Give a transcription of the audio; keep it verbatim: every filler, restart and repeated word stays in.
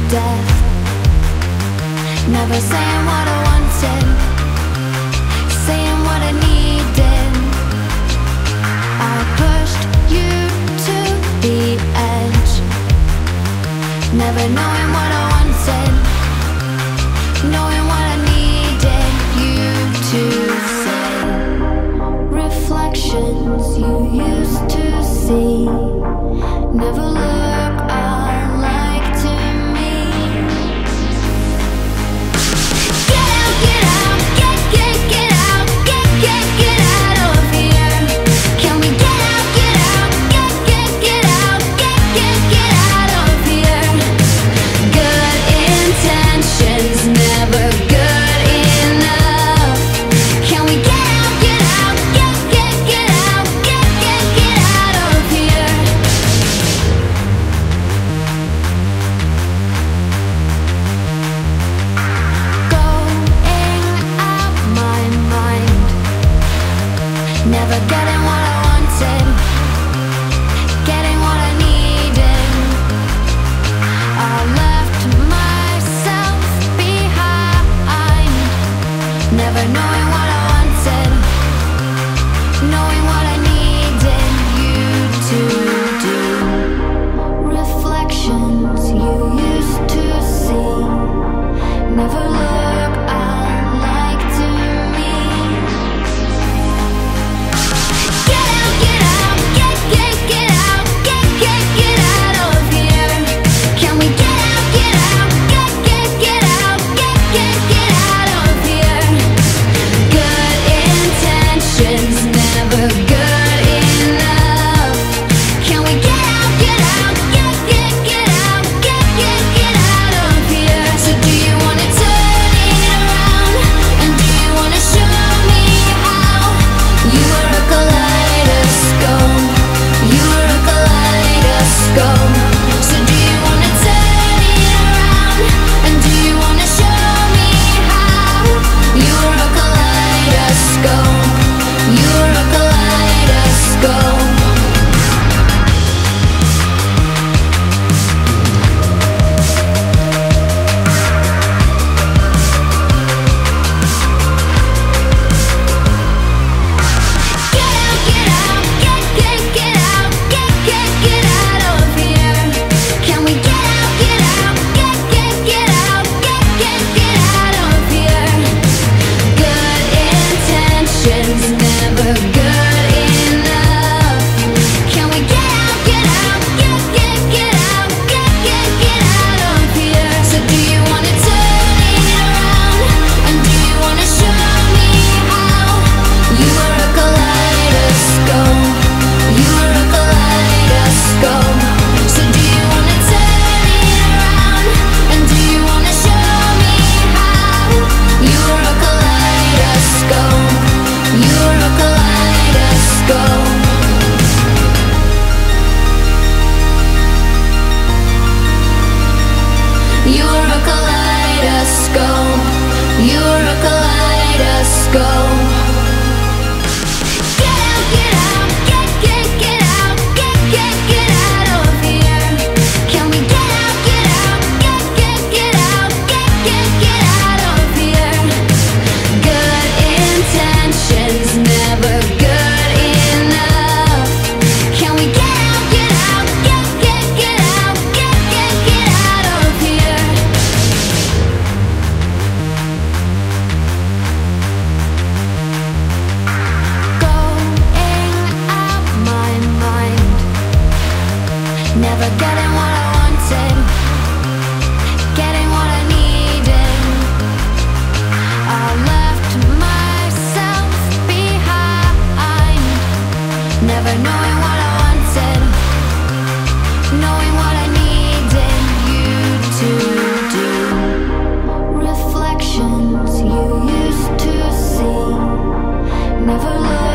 death. Never saying what I wanted, saying what I needed. I pushed you to the edge, never knowing what I wanted, knowing what I needed you to say. Reflections you used to see never look alike to me. Get out, get out, get, get, get out, get, get, get out of here. Can we get out, get out, get, get, get out, get, get, get out of here. Good intentions, never good enough. Can we get out, get out, get, get, get out, get, get, get out of here. Going out my mind, never getting what I wanted, getting what I needed. I left myself behind, never knowing what I wanted, knowing what I needed you to do. Reflections you used to see never look alike to me. Get out, get out, get, get, get out, get, get, get out of here. Can we get out, get out, get, get, get out, get, get, get out of here. Good intentions, never good enough. Can we get out, get out, get, get, get out, get, get, get out of here. So do you wanna turn it around, and do you wanna show me how? You are a kaleidoscope, you are a kaleidoscope. So do you wanna turn it around, and do you wanna show me how? You are a kaleidoscope, you are a kaleidoscope. Get out, get out, get, get, get out, get, get, get out of here. Can we get out, get out, get, get, get out, get, get, get out of here. Good intentions, never good enough. Can we get out, get out, get, get, get out, get, get, get out of here. So do you wanna turn it around, and do you wanna show me how? You are a kaleidoscope, you are a kaleidoscope. So do you wanna turn it around, and do you wanna show me how? You are a kaleidoscope, you are a kaleidoscope. You are a kaleidoscope, you are a kaleidoscope. Get out, get out, get, get, get out, get, get, get out of here. Can we get out, get out, get, get, get out, get, get, get out of here. Good intentions, never good enough. Can we get out, get out, get, get, get out, get, get, get out of here. Going out my mind, never getting what I wanted, getting what I needed. I left myself behind, never knowing what I wanted, knowing what I needed you to do. Reflections you used to see never look